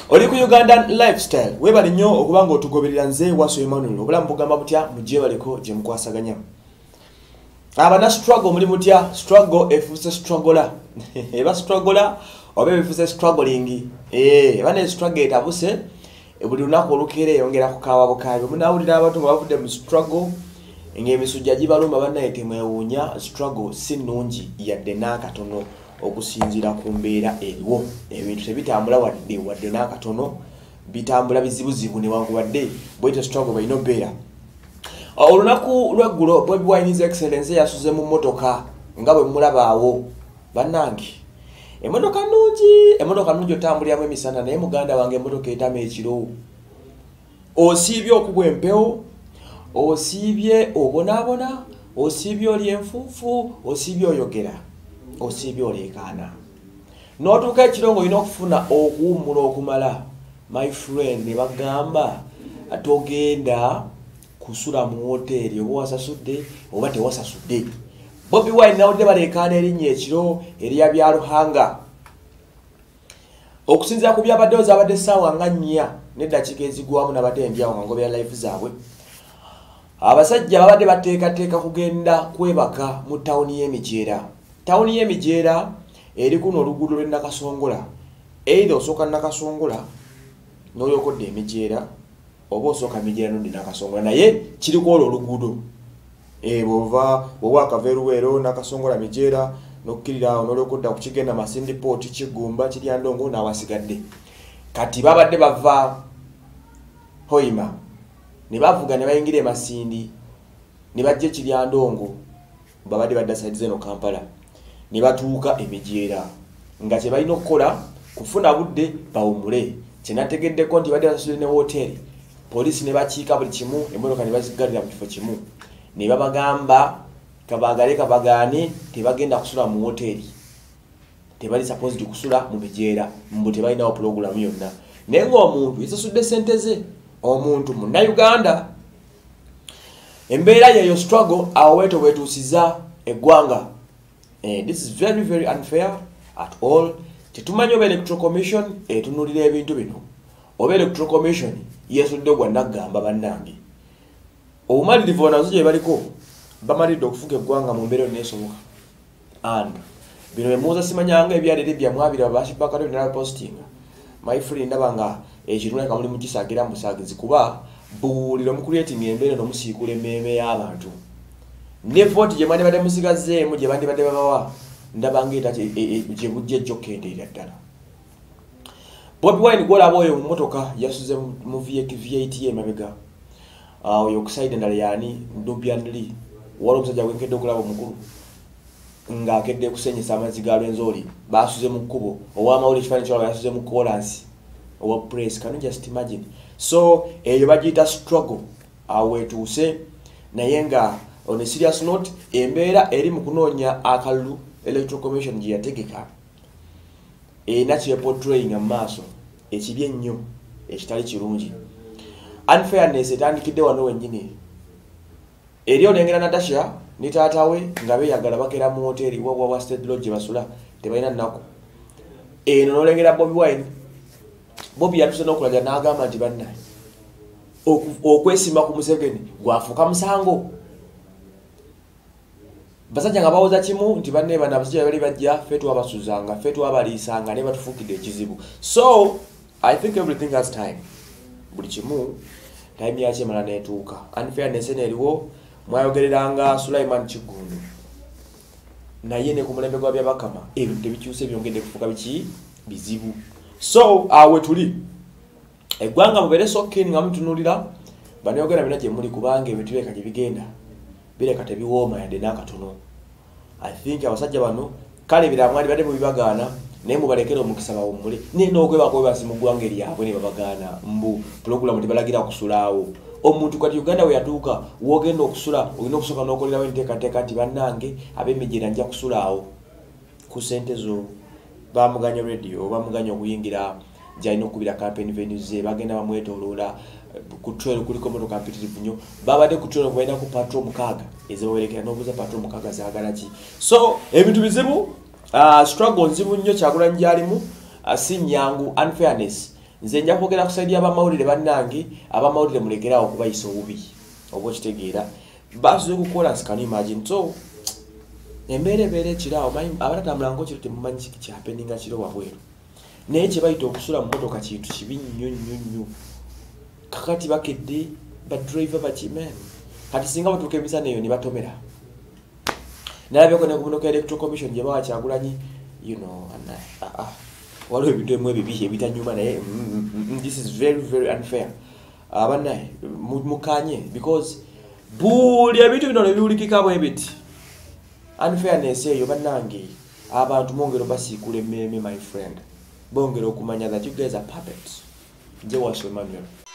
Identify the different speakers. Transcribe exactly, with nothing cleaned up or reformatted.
Speaker 1: Oli ku Ugandan lifestyle webali nnyo okuba ng'otugoberera nze Waso Emmanuel obulamu bugamba butya mujje baliko gye mukwasaganya. Abana struggle muli mutya struggle efuse struggler eba struggler oba efuse struggling eh bane struggle etabuse buli lunaku olukere yongera kukawa bukabe munawulira abantu bavudde mu struggle ng'emisujja gibaluma bannaye temwewuunya struggle si nnungi yadde n'akatono okusinzira ku mbeera eriwo ebintu tebitambula wadde wadde n'akatono bitambula bizibuzibu newankubadde bwete struggle balina beera. Olunaku lweggulo Bobi Wine His Excellency yasuze mu mmotoka nga bwe mulabaawo bannange emmotoka nnungi emmotoka nnungi otambuliramu emisana naye muganda wange emmotoka etama ekiro osiibye okugwa empewo osiibye obonaabona osiibye oli enfuufu osiibye oyogera osiibye oleekaana n'otuuka ekiro ng'olina okufuna okuwummula okumala my friend ne bagamba togenda kusula mu hoteeri oba wasasudde oba tewasasudde. Bobi Wine nawulidde baleekaana erinnya ekiro erya bya Ruhanga okusinziira ku byabaddewo zaabadde essaawa nga nnya n'eddakiika ezigwamu nabadde ndyawo nga ngobera life zaabwe. Abasajja babadde bateekateeka kugenda kwebaka mu tawuni y'Emijeera. Tawuni y'Emijeera eri kuno oluguudo lw'e Nakasongola either osooka Nakasongola n'oyokodde Emijeera oba osooka Mijeera n'oddi Nakasongola naye kiriko olwo oluguudo e bw'ova bw'oba akava Eruweero Nakasongola Mijeera n'okkirira awo n'olyokodda ku Kigenda Masindi Port Kigumba Kiryandongo n'awasigadde. Kati babadde bava Hoima ne bavuga ne bayingira e Masindi ne bajja Kiryandongo babadde badda side zeno Kampala ne batuuka Emijeera nga kye balina okukola kufuna budde bawummule. Kye nategeddeko nti badde basasudde ne hoteeri poliisi ne bakiika buli kimu emmotoka ne bazigalira mu kifo kimu ne babagamba kabagale kabagaane tebagenda kusula mu hoteeri tebali supposed kusula mu Mijeera mbu tebalinawo pulogulamu yonna naye ng'omuntu yasasudde ssente ze omuntu munnayuganda embeera yeyo struggle awo weeto bwetuusiza eggwanga. Eh, this is very very unfair at all. Tetumanyi oba Electoral Commission etunulira ebintu bino oba Electoral Commission yesudde gwa nagamba bannange obumalirivu banazo gye baliko bamalidde okufuga eggwanga mu mbeera neesoboka and bino bemuuza simanyanga ebyalire byamwabira bashipakalo nala postinga my friend ndaba nga ekiruneka muli mu kisagira musagizi kuba buuliro mu creating embeera n'omusiikula emmeeme y'abantu ne vote gye mwandi badde musigazeemu gye bandi badde babawa ndaba ng'eta gye bujja ejjokkendeera ddala. Bobi Wine gwolaba oyo mu mmotoka yasuze mu V eight emabega oyo okusaida endala yaani Ndubian Lee waliwo omusajja gwenkedde okulaba omukulu ng'akedde kusenyesa amazzi ga Lwenzori baasuze mu kkubo ow'amawulire ekifaananyi kyolaba yasuze mu kolansi owa press. Can you just imagine? So eyo bagiyita struggle awo wetuuse naye nga on a serious note embeera eri mu kunoonya akalulu Electoral Commission gye yategeka erina kye portraying mu maaso ekibi ennyo ekitali kirungi. Unfairness etandikidde wano wennyini eri olengera Natasha ne taata we nga beeyagala bakera mu hoteeri wa State Lodge basula tebalina nnaku eno n'olengera Bobi Wine. Bobi yatuse n'okulaga n'agamba nti bannaye okwesimba ku Museveni gwafuuka musango. Basajja nga bawoza kimu nti banne bana abasajja bali bajja ffe twabasuzanga ffe twabaliisanga ne batufuukidde ekizibu. So I think everything has time. Buli kimu time yakye mala neetuuka. Unfairness eriwo mwayogereranga Sulaiman Kigundu naye ne ku mulembe gwa byabakama ebintu tebikyuse byongedde kufuuka biki bizibu. So awe tuli eggwanga mubeere sokkin nga mutunulira banayogera bina gye muli kubanga ebintu bireka gye bigenda bireka tebiwooma yadde n'akatono. I think abasajja bano kale biramwali badde mubibagaana naye mubalekere omukisa bawummule naye n'okwebako bebasi mu ggwanga eryabwe ne babagaana mbu pulogulamu tebalagira kusulaawo. Omuntu kati Uganda we yatuuka wogenda okusula olina okusooka n'okolerawo enteekateeka nti bannange ab'Emijeera nja kusulaawo ku ssente zo. Bamuganya radio bamuganya okuyingira gy'alina okubira campaign venues ze bagenda bamwetooloola ku trail kuliko motoka mpitirivu nnyo babadde ku trail balina ku patrol mukaaga ezibawerekera n'obuuza patrol mukaaga zaagala ki. So ebintu bizibu uh, struggle nzibu nnyo Kyagulanyi gy'alimu uh, si nnyangu. Unfairness nze nja kwogera kusaidia abamawulire bannange abamawulire mulekerawo okubayisa obubi oba okitegeera basuze kukola can you imagine so embeera ebeera ekirawo abatatambula ngo kiro temumanyi kiki kyapeninga kiro wabweru naye kye bayita okusula mu motoka kintu kibi nnyo nnyo nnyo kakati bakedde badriver bakimen kati singa batuuka emisana eyo ne batomera nalabyeko ne ku munoka electoral commission gye bawa Kyagulanyi you know uh, uh, waliwo ebintu ebimu ebibi ebitanyuma naye this is very very unfair abanaye mukanye because buli ebintu bino nebiwulikika bwe biti unfairness eyo bannange abantu mwongera basiikula emmeme my friend bongera okumanya that you guys are puppets nje waswe Emmanuel